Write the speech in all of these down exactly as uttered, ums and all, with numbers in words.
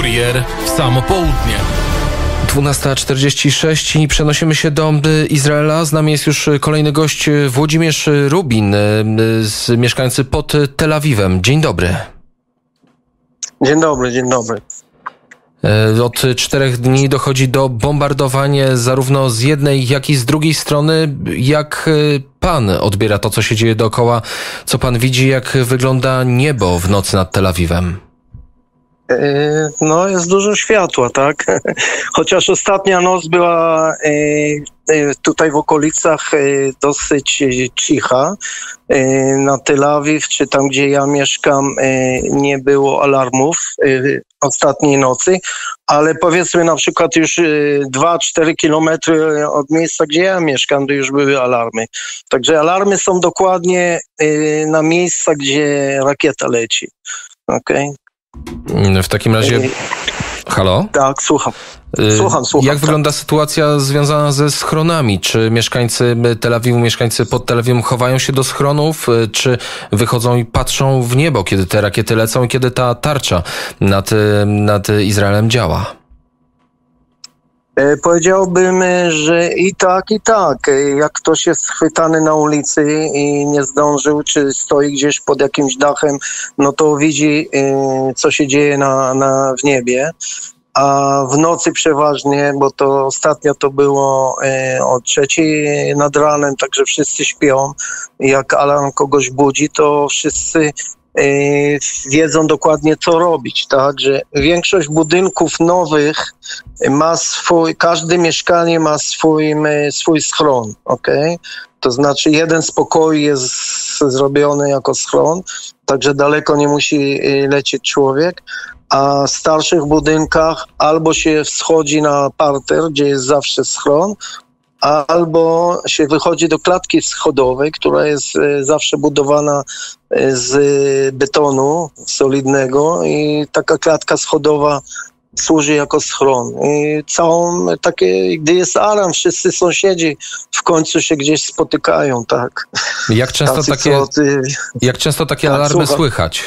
Kurier w samo południe. dwunasta czterdzieści sześć i przenosimy się do Izraela. Z nami jest już kolejny gość, Włodzimierz Rubin, z, mieszkający pod Tel Awiwem. Dzień dobry. Dzień dobry, dzień dobry. Od czterech dni dochodzi do bombardowań zarówno z jednej, jak i z drugiej strony. Jak pan odbiera to, co się dzieje dookoła? Co pan widzi, jak wygląda niebo w nocy nad Tel Awiwem? No, jest dużo światła, tak? Chociaż ostatnia noc była tutaj w okolicach dosyć cicha. Na Tel Awiw, czy tam, gdzie ja mieszkam, nie było alarmów ostatniej nocy, ale powiedzmy na przykład już dwa cztery kilometry od miejsca, gdzie ja mieszkam, to już były alarmy. Także alarmy są dokładnie na miejsca, gdzie rakieta leci. Okej? Okay? W takim razie... Halo? Tak, słucham. Słucham, słucham. Jak tak. wygląda sytuacja związana ze schronami? Czy mieszkańcy Tel Awiwu, mieszkańcy pod Tel Awiwem chowają się do schronów, czy wychodzą i patrzą w niebo, kiedy te rakiety lecą i kiedy ta tarcza nad, nad Izraelem działa? Powiedziałbym, że i tak, i tak. Jak ktoś jest schwytany na ulicy i nie zdążył, czy stoi gdzieś pod jakimś dachem, no to widzi, co się dzieje na, na, w niebie. A w nocy przeważnie, bo to ostatnio to było o trzeciej nad ranem, także wszyscy śpią. Jak alarm kogoś budzi, to wszyscy wiedzą dokładnie, co robić, tak, że większość budynków nowych ma swój, każde mieszkanie ma swój, swój schron, okej? To znaczy jeden z pokoi jest zrobiony jako schron, także daleko nie musi lecieć człowiek, a w starszych budynkach albo się wschodzi na parter, gdzie jest zawsze schron, albo się wychodzi do klatki schodowej, która jest zawsze budowana z betonu solidnego i taka klatka schodowa służy jako schron. I całą takie, gdy jest alarm, wszyscy sąsiedzi w końcu się gdzieś spotykają, tak. Jak często Tacy, takie, co ty... jak często takie tak, alarmy słucham. słychać?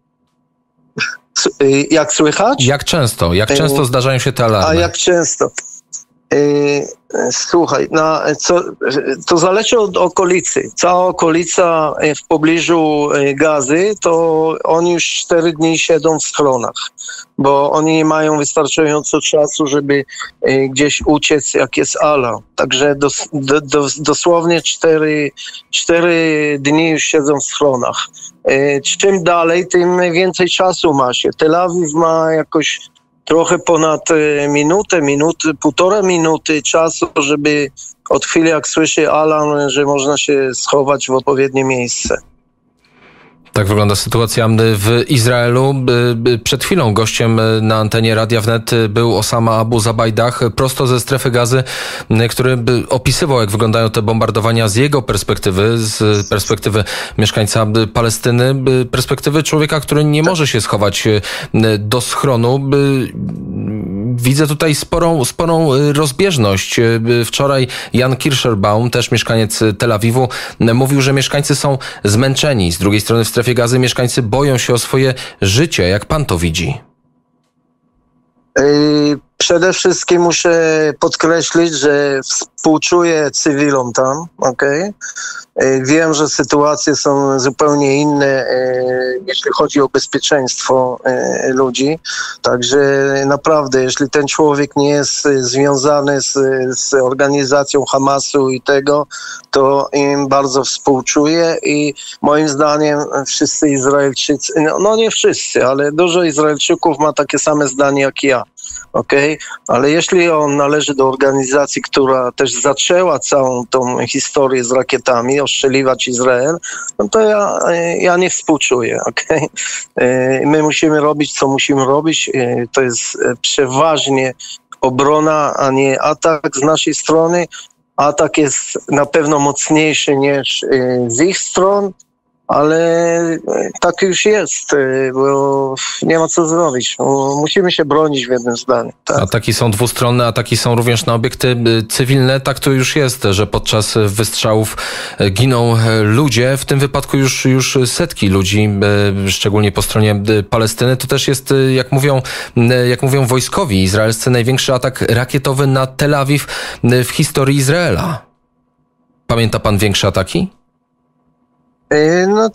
Jak słychać? Jak często? Jak często zdarzają się te alarmy? A jak często? Słuchaj, na, co, to zależy od okolicy. Cała okolica w pobliżu Gazy, to oni już cztery dni siedzą w schronach, bo oni nie mają wystarczająco czasu, żeby gdzieś uciec, jak jest alarm. Także dos, do, dos, dosłownie cztery, cztery dni już siedzą w schronach. Czym dalej, tym więcej czasu ma się. Tel Awiw ma jakoś trochę ponad minutę, minutę, półtora minuty czasu, żeby od chwili, jak słyszy alarm, że można się schować w odpowiednie miejsce. Tak wygląda sytuacja w Izraelu. Przed chwilą gościem na antenie Radia Wnet był Osama Abu Zabajdah, prosto ze strefy Gazy, który opisywał, jak wyglądają te bombardowania z jego perspektywy, z perspektywy mieszkańca Palestyny, perspektywy człowieka, który nie może się schować do schronu. Widzę tutaj sporą, sporą rozbieżność. Wczoraj Jan Kirschenbaum, też mieszkaniec Tel Awiwu, mówił, że mieszkańcy są zmęczeni. Z drugiej strony w strefie Gazy mieszkańcy boją się o swoje życie. Jak pan to widzi? Przede wszystkim muszę podkreślić, że współczuję cywilom tam, okej? Okay? Wiem, że sytuacje są zupełnie inne, jeśli chodzi o bezpieczeństwo ludzi. Także naprawdę, jeśli ten człowiek nie jest związany z, z organizacją Hamasu i tego, to im bardzo współczuję i moim zdaniem wszyscy Izraelczycy, no nie wszyscy, ale dużo Izraelczyków ma takie same zdanie jak ja. Okej, okay? Ale jeśli on należy do organizacji, która też zaczęła całą tą historię z rakietami, ostrzeliwać Izrael, no to ja, ja nie współczuję. Okay? My musimy robić, co musimy robić. To jest przeważnie obrona, a nie atak z naszej strony. Atak jest na pewno mocniejszy niż z ich stron, ale tak już jest, bo nie ma co zrobić. Musimy się bronić w jednym zdaniu. Tak? Ataki są dwustronne, ataki są również na obiekty cywilne. Tak to już jest, że podczas wystrzałów giną ludzie. W tym wypadku już, już setki ludzi, szczególnie po stronie Palestyny. To też jest, jak mówią, jak mówią wojskowi izraelscy, największy atak rakietowy na Tel Awiw w historii Izraela. Pamięta pan większe ataki? No,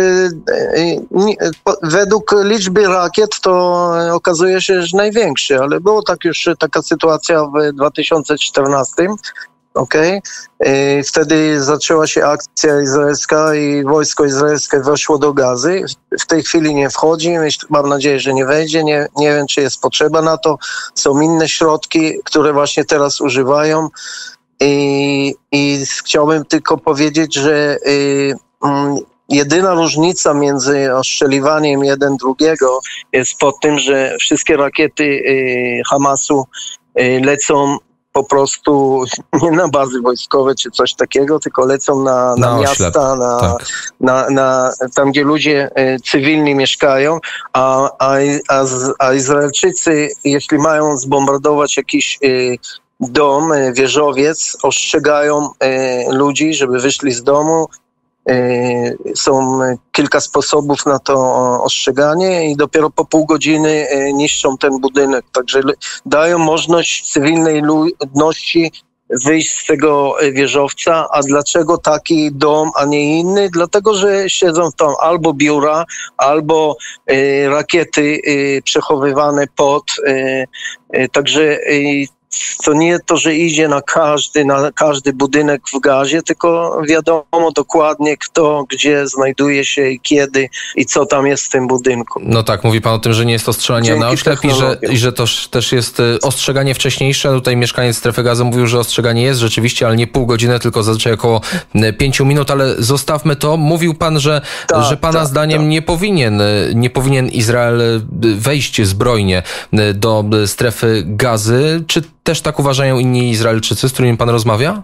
według liczby rakiet to okazuje się, że największy, ale było tak już taka sytuacja w dwa tysiące czternastym. Okay. Wtedy zaczęła się akcja izraelska i wojsko izraelskie weszło do Gazy. W tej chwili nie wchodzi, mam nadzieję, że nie wejdzie. Nie, nie wiem, czy jest potrzeba na to. Są inne środki, które właśnie teraz używają. I, i chciałbym tylko powiedzieć, że y, y, jedyna różnica między ostrzeliwaniem jeden drugiego jest po tym, że wszystkie rakiety y, Hamasu y, lecą po prostu nie na bazy wojskowe czy coś takiego, tylko lecą na, na, na miasta, na, tak. na, na, tam gdzie ludzie y, cywilni mieszkają, a, a, a, a Izraelczycy, jeśli mają zbombardować jakiś y, dom, wieżowiec, ostrzegają y, ludzi, żeby wyszli z domu. Y, są kilka sposobów na to ostrzeganie i dopiero po pół godziny y, niszczą ten budynek. Także dają możliwość cywilnej ludności wyjść z tego wieżowca. A dlaczego taki dom, a nie inny? Dlatego, że siedzą tam albo biura, albo y, rakiety y, przechowywane pod. Y, y, także y, to nie to, że idzie na każdy, na każdy budynek w Gazie, tylko wiadomo dokładnie kto, gdzie znajduje się i kiedy i co tam jest w tym budynku. No tak, mówi pan o tym, że nie jest to strzelanie Dzięki na oślep i że, i że to też jest ostrzeganie wcześniejsze. Tutaj mieszkaniec Strefy Gazy mówił, że ostrzeganie jest rzeczywiście, ale nie pół godziny, tylko zazwyczaj około pięciu minut, ale zostawmy to. Mówił pan, że, tak, że pana tak, zdaniem tak. nie powinien, nie powinien Izrael wejść zbrojnie do Strefy Gazy. Czy też tak uważają inni Izraelczycy, z którymi pan rozmawia?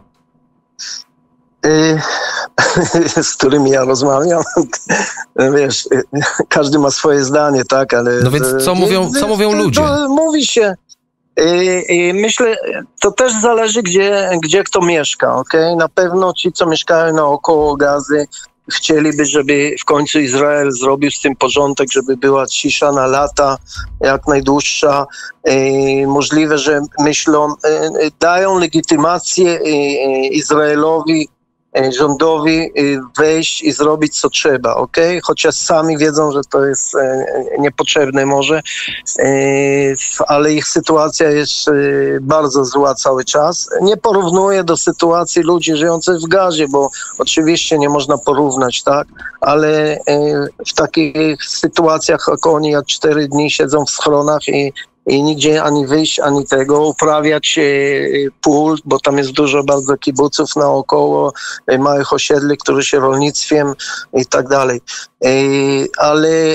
Yy, z którymi ja rozmawiam? Wiesz, każdy ma swoje zdanie, tak, ale... No więc co mówią, co mówią ludzie? To mówi się... Yy, myślę, to też zależy, gdzie, gdzie kto mieszka, okej? Okay? Na pewno ci, co mieszkają naokoło Gazy, chcieliby, żeby w końcu Izrael zrobił z tym porządek, żeby była cisza na lata, jak najdłuższa. E, możliwe, że myślą, e, dają legitymację e, Izraelowi, e, rządowi e, wejść i zrobić co trzeba, okej? Chociaż sami wiedzą, że to jest e, niepotrzebne może, e, ale ich sytuacja jest e, bardzo zła cały czas. Nie porównuję do sytuacji ludzi żyjących w Gazie, bo oczywiście nie można porównać, tak? Ale e, w takich sytuacjach jak oni, jak cztery dni siedzą w schronach i i nigdzie ani wyjść, ani tego, uprawiać e, pól, bo tam jest dużo bardzo kibuców naokoło, e, małych osiedli, które się rolnictwem i tak dalej. E, ale e,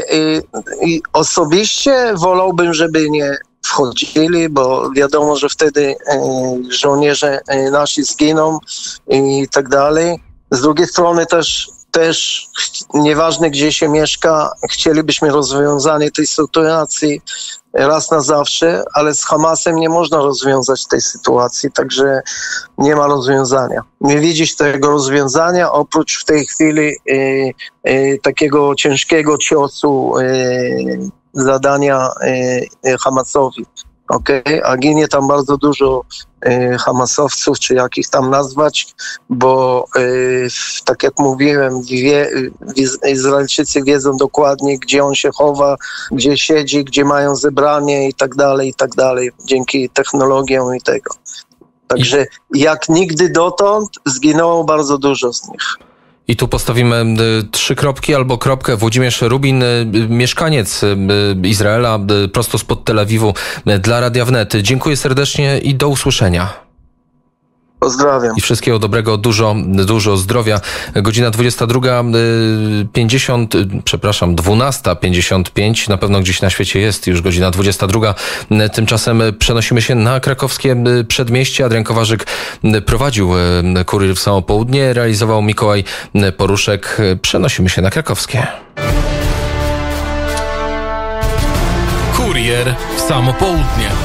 osobiście wolałbym, żeby nie wchodzili, bo wiadomo, że wtedy e, żołnierze e, nasi zginą i tak dalej. Z drugiej strony też Też nieważne, gdzie się mieszka, chcielibyśmy rozwiązanie tej sytuacji raz na zawsze, ale z Hamasem nie można rozwiązać tej sytuacji, także nie ma rozwiązania. Nie widzisz tego rozwiązania, oprócz w tej chwili y, y, takiego ciężkiego ciosu y, zadania y, Hamasowi. Okay? A ginie tam bardzo dużo y, Hamasowców, czy jak ich tam nazwać, bo y, tak jak mówiłem, wie, y, Izraelczycy wiedzą dokładnie, gdzie on się chowa, gdzie siedzi, gdzie mają zebranie i tak dalej, i tak dalej, dzięki technologiom i tego. Także jak nigdy dotąd zginęło bardzo dużo z nich. I tu postawimy y, trzy kropki albo kropkę. Włodzimierz Rubin, y, mieszkaniec y, Izraela, y, prosto spod Tel Awiwu, y, dla Radia Wnet. Dziękuję serdecznie i do usłyszenia. Pozdrawiam. I wszystkiego dobrego, dużo, dużo zdrowia. Godzina dwudziesta druga pięćdziesiąt, przepraszam, dwunasta pięćdziesiąt pięć. Na pewno gdzieś na świecie jest już godzina dwudziesta druga. Tymczasem przenosimy się na krakowskie przedmieście. Adrian Kowarzyk prowadził Kurier w samo południe, realizował Mikołaj Poruszek. Przenosimy się na krakowskie. Kurier w samo południe.